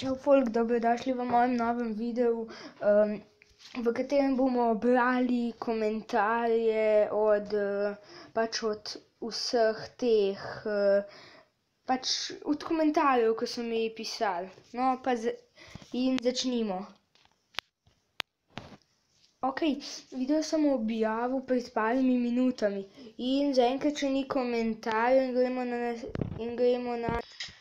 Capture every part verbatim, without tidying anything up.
Čau folk, dobrodošli v mojem novem videu, um, v katerem bomo brali komentarje od, uh, pač od vseh teh, uh, pač od komentarjev, ki so mi pisali. No, pa z in začnimo. Ok, video sem objavil pred parimi minutami in zaenkrat še ni komentarjev in gremo na, in gremo na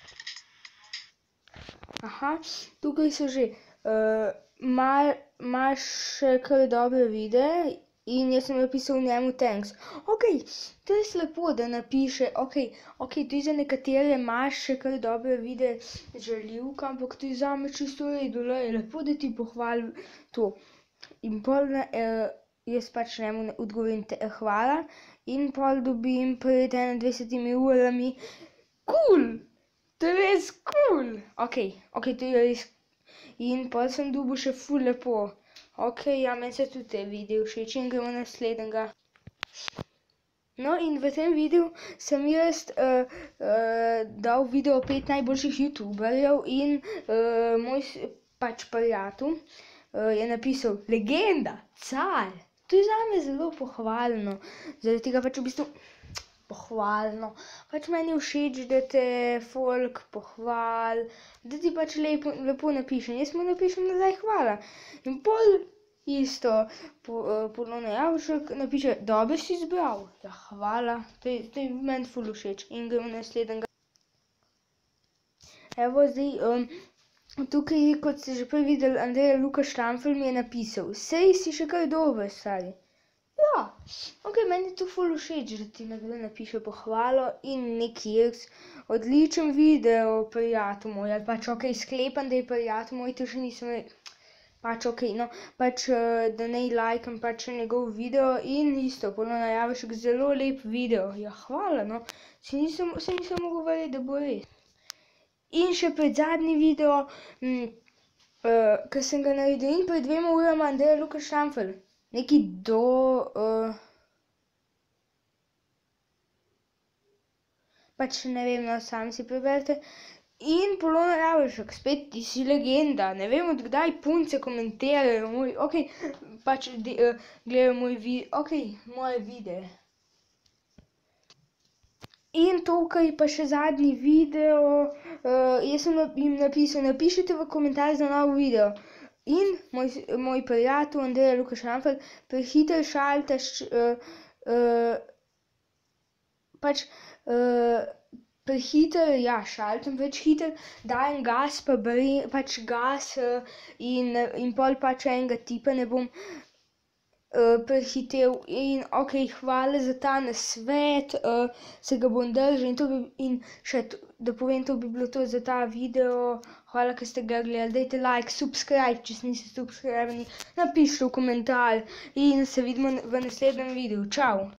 Aha, tukaj so že. Uh, Imaš še kar dobre videe in jaz sem napisal njemu thanks. Ok, to je lepo, da napiše, ok, ok, tudi za nekatere imaš še kar dobre videe žaljivka, ampak tudi zame čisto redu, je lepo, da ti pohvali to. In pol uh, jaz pač njemu odgovorim hvala in pol dobim pred enaindvajsetimi urami cool! To je res cool! Ok, ok, to je res. In pol sem dobil še ful lepo. Ok, ja, meni se tudi te videe všeč in gremo naslednjega. No, in v tem videu sem jaz uh, uh, dal video pet najboljših youtuberjev in uh, moj pač prijatelj uh, je napisal legenda, car. To je zame zelo pohvalno. Zaradi tega pač v bistvu pohvalno. Pač meni je všeč, da te folk pohvali, da ti pač lepo, lepo napiše. Jaz mu napišem nazaj hvala. In pol isto, po, uh, Polona Javšek napiše, dobro si izbral. Ja, hvala. To je, to je meni ful všeč. In gremo naslednjega. Evo zdaj, um, tukaj, kot ste že prej videli, Andreja Luka Štamfelj mi je napisal, sej si še kaj dober, stari. Ja, ok, meni je to ful všeč, da ti nekdo napiše pohvalo in neki jaz. Odličen video, prijatelj moj, ali pač ok, sklepam, da je prijatelj moj, to še nisem rekel. Pač ok, no, pač da ne lajkam pač njegov video in isto, Polona Javšek, zelo lep video. Ja, hvala, no, se nisem, se nisem mogel verjeti, da bo res. In še pred zadnji video, m, uh, ki sem ga naredil in pred dvema urama Andreja Luka Štamfelj. Neki do... Uh, pač ne vem, no, sami si preberite. In Polona Javšek, spet ti si legenda. Ne vem, od kdaj punce komentirajo moj... Ok, pač de, uh, gledajo moj video... Ok, moje videe. In tukaj pa še zadnji video. Uh, jaz sem jim napisal, napišite v komentarjih za novo video. In moj, moj prijatelj Andreja Luka Štamfelj, prehiter šalte, uh, uh, pač uh, prehiter, ja, šaltem več hiter, dajem gas, pa bri, pač gas uh, in, in pol pač enega tipa ne bom uh, prehitev. In ok, hvala za ta nasvet, uh, se ga bom držal in, to bi, in še to, da povem, to bi bilo to za ta video. Hvala, ker ste ga gledali. Dajte like, subscribe, če niste subscribeni, napišite v komentar in se vidimo v naslednjem videu. Čau!